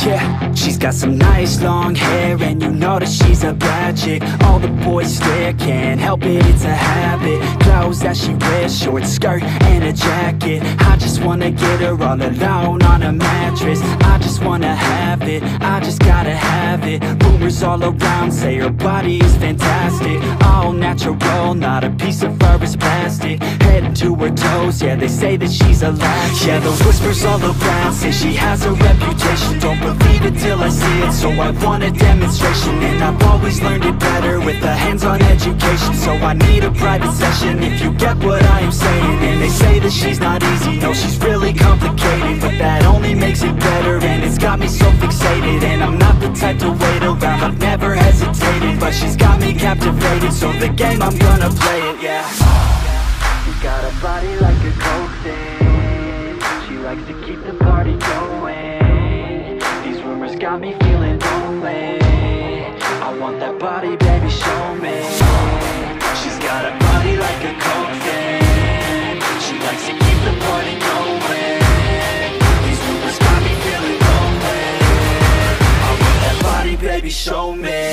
Yeah, she's got some nice long hair, and you know that she's a bad chick. All the boys stare, can't help it, it's a habit. Clothes that she wears, short skirt and a jacket. I just wanna get her all alone on a mattress. I just wanna have it, I just gotta have it. Rumors all around say her body is fantastic. All natural, not a piece of fur is plastic. Head to her toes, yeah, they say that she's a latch. Yeah, those whispers all around say she has a reputation. Don't believe it till I see it, so I want a demonstration. And I've always learned it better with a hands-on education. So I need a private session if you get what I am saying. And they say that she's not easy, no, she's really complicated. But that only makes it better, and it's got me so fixated. And I'm not the type to wait around, I've never hesitated. But she's got me captivated, so the game, I'm gonna play it, yeah. She's got a body like a coke thing. She likes to keep the party going. These rumors got me feeling lonely. I want that body, baby, show me. She's got a body like a coke thing. She likes to keep the party going. These rumors got me feeling lonely. I want that body, baby, show me.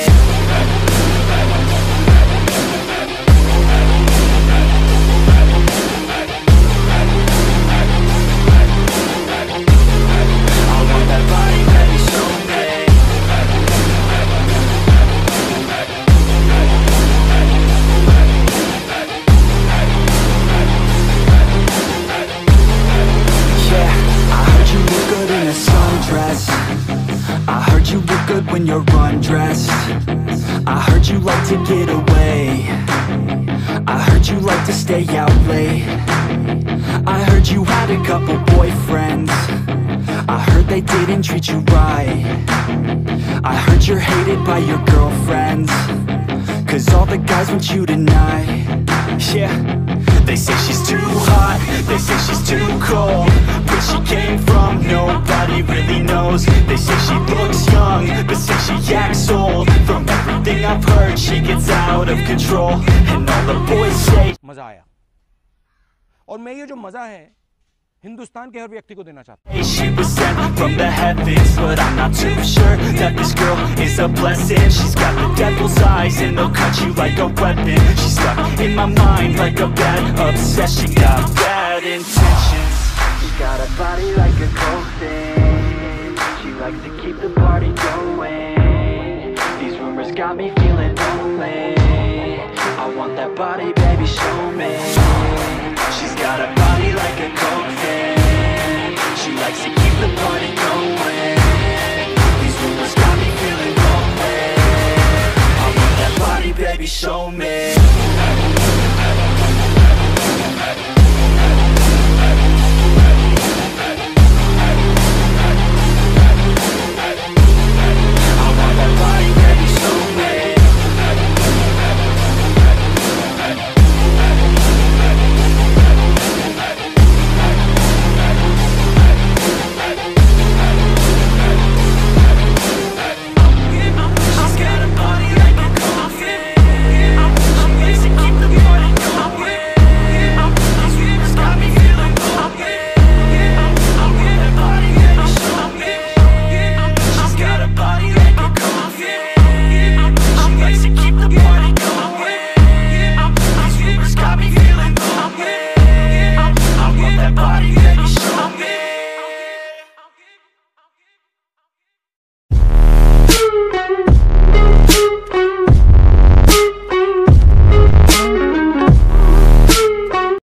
When you're undressed, I heard you like to get away. I heard you like to stay out late. I heard you had a couple boyfriends. I heard they didn't treat you right. I heard you're hated by your girlfriends, 'cause all the guys want you tonight. Yeah, they say she's too hot, they say she's too cold. Where she came from, nobody really knows. They say she looks young, but say she acts old. From everything I've heard, she gets out of control. And all the boys say मजा आया, और मैं ये जो मजा है हिंदुस्तान के हर व्यक्ति को देना चाहता हूँ. She was sent from the heavens, but I'm not too sure that this girl is a blessing. She's got the devil's eyes and they'll cut you like a weapon. She's stuck in my mind like a bad obsession. Got bad intentions. She's got a body like a coke thing. She likes to keep the party going. These rumors got me feeling lonely. I want that body, baby, show me. She's got a body like a coke thing. She likes to keep the party going. These rumors got me feeling lonely. I want that body, baby, show me.